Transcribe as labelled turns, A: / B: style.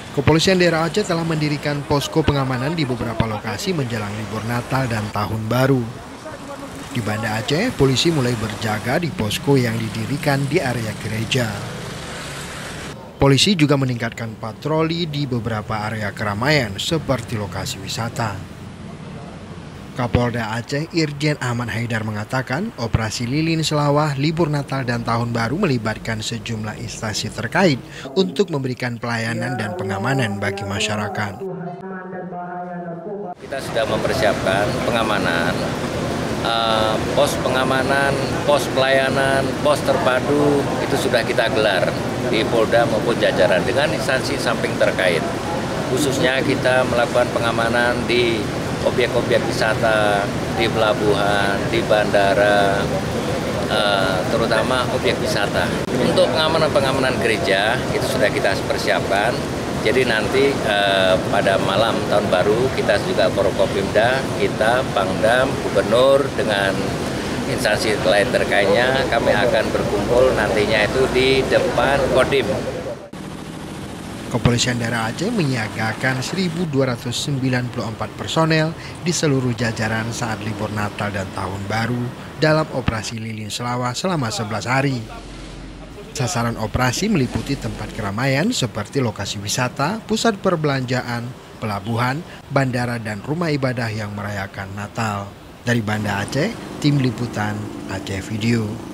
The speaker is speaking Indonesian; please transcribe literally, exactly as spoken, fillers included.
A: Kepolisian daerah Aceh telah mendirikan posko pengamanan di beberapa lokasi menjelang libur Natal dan Tahun Baru. Di Banda Aceh, polisi mulai berjaga di posko yang didirikan di area gereja. Polisi juga meningkatkan patroli di beberapa area keramaian seperti lokasi wisata. Kapolda Aceh Irjen Ahmad Haidar mengatakan operasi Lilin Selawah libur Natal dan Tahun Baru melibatkan sejumlah instansi terkait untuk memberikan pelayanan dan pengamanan bagi masyarakat.
B: Kita sudah mempersiapkan pengamanan, uh, pos pengamanan, pos pelayanan, pos terpadu itu sudah kita gelar di Polda maupun jajaran dengan instansi samping terkait. Khususnya kita melakukan pengamanan di objek-objek wisata, di pelabuhan, di bandara, uh, terutama objek wisata. Untuk pengamanan-pengamanan gereja itu sudah kita persiapkan. Jadi nanti uh, pada malam tahun baru kita juga Forkopimda, kita Pangdam, Gubernur dengan instansi lain terkaitnya kami akan berkumpul nantinya itu di depan Kodim.
A: Kepolisian daerah Aceh menyiagakan seribu dua ratus sembilan puluh empat personel di seluruh jajaran saat libur Natal dan Tahun Baru dalam operasi Lilin Selawah selama sebelas hari. Sasaran operasi meliputi tempat keramaian seperti lokasi wisata, pusat perbelanjaan, pelabuhan, bandara, dan rumah ibadah yang merayakan Natal. Dari Banda Aceh, Tim Liputan Aceh Video.